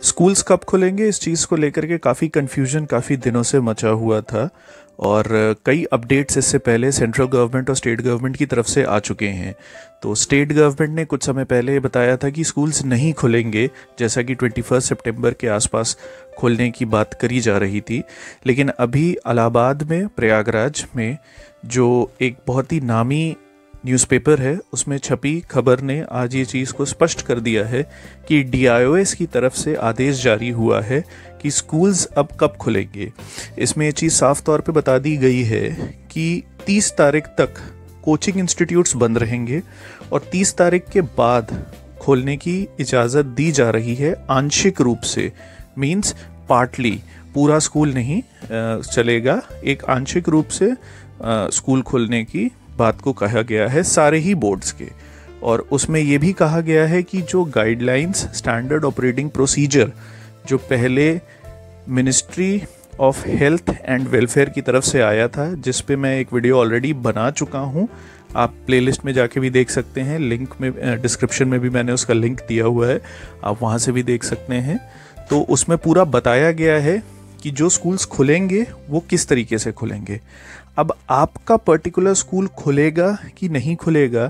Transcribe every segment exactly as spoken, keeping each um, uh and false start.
Schools कब खुलेंगे, इस चीज़ को लेकर के काफ़ी कन्फ्यूजन काफ़ी दिनों से मचा हुआ था और कई अपडेट्स इससे पहले सेंट्रल गवर्नमेंट और स्टेट गवर्नमेंट की तरफ से आ चुके हैं। तो स्टेट गवर्नमेंट ने कुछ समय पहले बताया था कि स्कूल्स नहीं खुलेंगे, जैसा कि ट्वेंटी फर्स्ट सितंबर के आसपास खोलने की बात करी जा रही थी। लेकिन अभी इलाहाबाद में, प्रयागराज में, जो एक बहुत ही नामी न्यूज़पेपर है, उसमें छपी खबर ने आज ये चीज़ को स्पष्ट कर दिया है कि डी आई ओ एस की तरफ से आदेश जारी हुआ है कि स्कूल्स अब कब खुलेंगे। इसमें ये चीज़ साफ तौर पे बता दी गई है कि तीस तारीख तक कोचिंग इंस्टीट्यूट्स बंद रहेंगे और तीस तारीख के बाद खोलने की इजाज़त दी जा रही है आंशिक रूप से, मीन्स पार्टली। पूरा स्कूल नहीं चलेगा, एक आंशिक रूप से स्कूल खोलने की बात को कहा गया है सारे ही बोर्ड्स के। और उसमें यह भी कहा गया है कि जो गाइडलाइंस, स्टैंडर्ड ऑपरेटिंग प्रोसीजर जो पहले ministry of health and welfare की तरफ से आया था, जिस पे मैं एक वीडियो ऑलरेडी बना चुका हूँ, आप प्लेलिस्ट में जाके भी देख सकते हैं, लिंक में डिस्क्रिप्शन में भी मैंने उसका लिंक दिया हुआ है, आप वहाँ से भी देख सकते हैं। तो उसमें पूरा बताया गया है कि जो स्कूल्स खुलेंगे वो किस तरीके से खुलेंगे। अब आपका पर्टिकुलर स्कूल खुलेगा कि नहीं खुलेगा,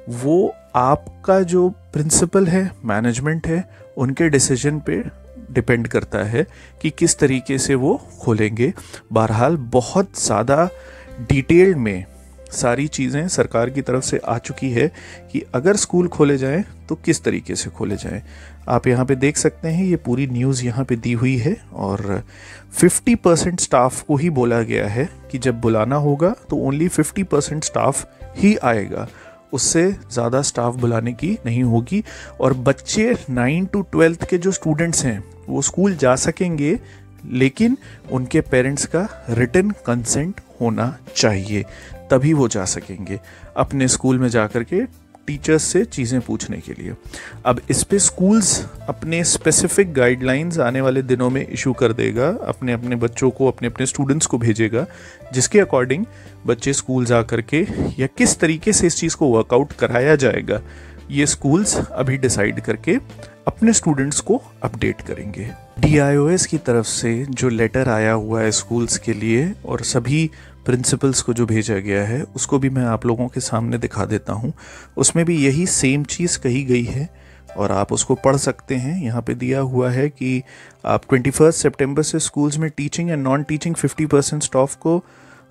वो आपका जो प्रिंसिपल है, मैनेजमेंट है, उनके डिसीजन पे डिपेंड करता है कि किस तरीके से वो खोलेंगे। बहरहाल बहुत ज़्यादा डिटेल में सारी चीज़ें सरकार की तरफ से आ चुकी है कि अगर स्कूल खोले जाएं तो किस तरीके से खोले जाएं। आप यहाँ पे देख सकते हैं, ये पूरी न्यूज़ यहाँ पे दी हुई है और पचास परसेंट स्टाफ को ही बोला गया है कि जब बुलाना होगा तो ओनली पचास परसेंट स्टाफ ही आएगा, उससे ज़्यादा स्टाफ बुलाने की नहीं होगी। और बच्चे नाइन टू ट्वेल्थ के जो स्टूडेंट्स हैं वो स्कूल जा सकेंगे, लेकिन उनके पेरेंट्स का रिटन कंसेंट होना चाहिए, तभी वो जा सकेंगे अपने स्कूल में जा कर के टीचर्स से चीज़ें पूछने के लिए। अब इस पे स्कूल्स अपने स्पेसिफिक गाइडलाइंस आने वाले दिनों में इशू कर देगा, अपने अपने बच्चों को, अपने अपने स्टूडेंट्स को भेजेगा, जिसके अकॉर्डिंग बच्चे स्कूल जा कर के या किस तरीके से इस चीज़ को वर्कआउट कराया जाएगा, ये स्कूल्स अभी डिसाइड करके अपने स्टूडेंट्स को अपडेट करेंगे। डी आई ओ एस की तरफ से जो लेटर आया हुआ है स्कूल्स के लिए और सभी प्रिंसिपल्स को जो भेजा गया है, उसको भी मैं आप लोगों के सामने दिखा देता हूँ। उसमें भी यही सेम चीज़ कही गई है और आप उसको पढ़ सकते हैं। यहाँ पे दिया हुआ है कि आप ट्वेंटी फर्स्ट सितंबर से स्कूल्स में teaching and non teaching fifty percent staff को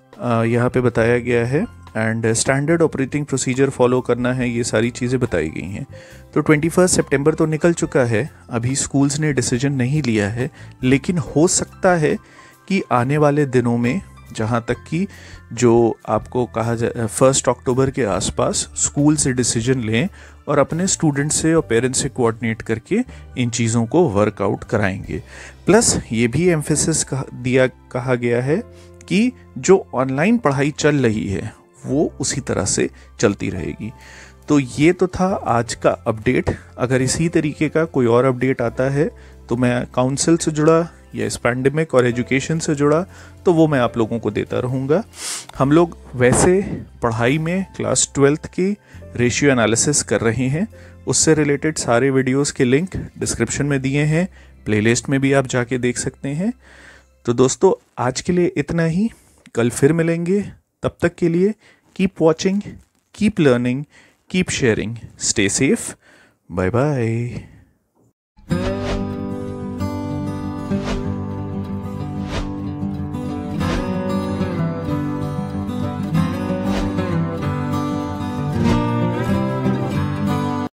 यहाँ पे बताया गया है and standard operating procedure follow करना है, ये सारी चीज़ें बताई गई हैं। तो ट्वेंटी फर्स्ट सितंबर तो निकल चुका है, अभी स्कूल्स ने डिसीजन नहीं लिया है, लेकिन हो सकता है कि आने वाले दिनों में, जहाँ तक कि जो आपको कहा जाए फर्स्ट अक्टूबर के आसपास स्कूल से डिसीजन लें और अपने स्टूडेंट से और पेरेंट्स से कोऑर्डिनेट करके इन चीज़ों को वर्कआउट कराएंगे। प्लस ये भी एम्फेसिस दिया कहा गया है कि जो ऑनलाइन पढ़ाई चल रही है वो उसी तरह से चलती रहेगी। तो ये तो था आज का अपडेट। अगर इसी तरीके का कोई और अपडेट आता है तो मैं काउंसिल से जुड़ा या इस पैंडेमिक और एजुकेशन से जुड़ा तो वो मैं आप लोगों को देता रहूँगा। हम लोग वैसे पढ़ाई में क्लास ट्वेल्थ की रेशियो एनालिसिस कर रहे हैं, उससे रिलेटेड सारे वीडियोस के लिंक डिस्क्रिप्शन में दिए हैं, प्लेलिस्ट में भी आप जाके देख सकते हैं। तो दोस्तों आज के लिए इतना ही, कल फिर मिलेंगे। तब तक के लिए keep watching, keep learning, keep sharing, stay safe, bye bye.